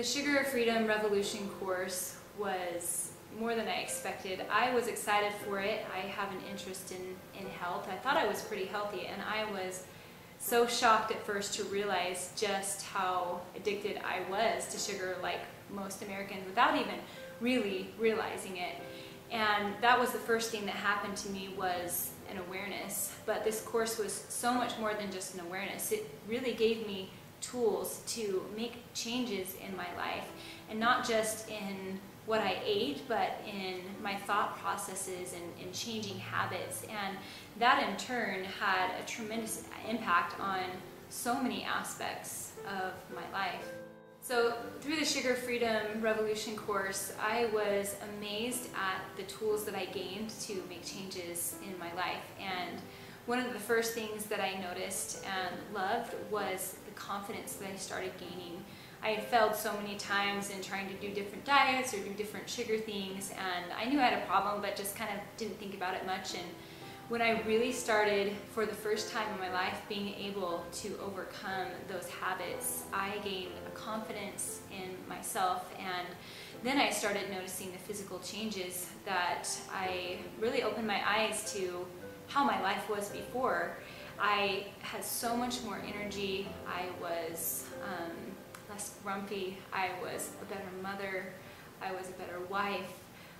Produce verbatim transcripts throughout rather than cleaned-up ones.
Sugar Freedom Revolution course was more than I expected. I was excited for it. I have an interest in, in health. I thought I was pretty healthy, and I was so shocked at first to realize just how addicted I was to sugar, like most Americans, without even really realizing it. And that was the first thing that happened to me, was an awareness. But this course was so much more than just an awareness. It really gave me tools to make changes in my life, and not just in what I ate, but in my thought processes and, and changing habits. And that in turn had a tremendous impact on so many aspects of my life. So through the Sugar Freedom Revolution course, I was amazed at the tools that I gained to make changes in my life. And one of the first things that I noticed and loved was the confidence that I started gaining. I had failed so many times in trying to do different diets or do different sugar things, and I knew I had a problem, but just kind of didn't think about it much. And when I really started, for the first time in my life, being able to overcome those habits, I gained a confidence in myself, and then I started noticing the physical changes that I really opened my eyes to how my life was before. I had so much more energy. I was um, less grumpy. I was a better mother. I was a better wife.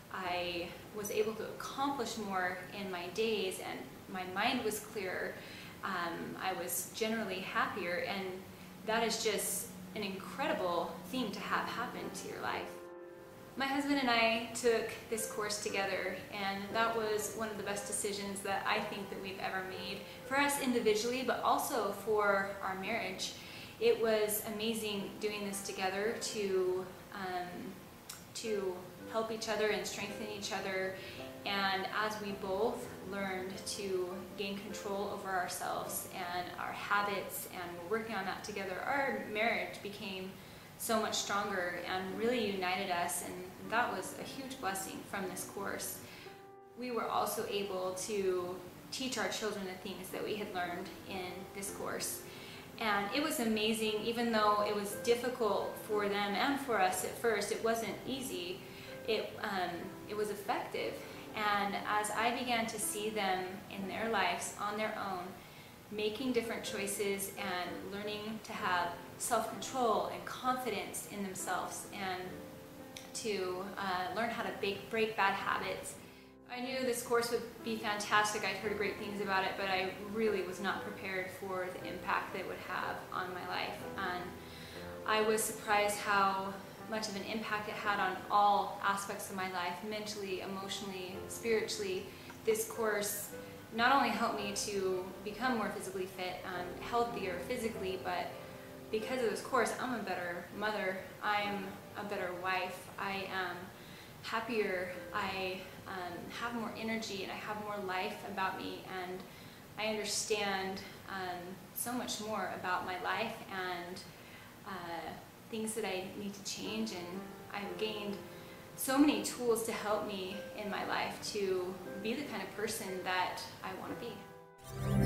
I was able to accomplish more in my days, and my mind was clearer. Um, I was generally happier, and that is just an incredible thing to have happen to your life. My husband and I took this course together, and that was one of the best decisions that I think that we've ever made for us individually, but also for our marriage. It was amazing doing this together to um, to help each other and strengthen each other, and as we both learned to gain control over ourselves and our habits, and we're working on that together, our marriage became so much stronger and really united us, and that was a huge blessing from this course. We were also able to teach our children the things that we had learned in this course. And it was amazing. Even though it was difficult for them and for us at first, it wasn't easy, it, um, it was effective. And as I began to see them in their lives on their own, making different choices and learning to have self-control and confidence in themselves, and to uh, learn how to break, break bad habits. I knew this course would be fantastic. I'd heard great things about it, but I really was not prepared for the impact that it would have on my life. And I was surprised how much of an impact it had on all aspects of my life, mentally, emotionally, spiritually. This course not only helped me to become more physically fit and healthier physically, but because of this course, I'm a better mother, I'm a better wife, I am happier, I um, have more energy, and I have more life about me, and I understand um, so much more about my life and uh, things that I need to change, and I've gained so many tools to help me in my life to be the kind of person that I want to be.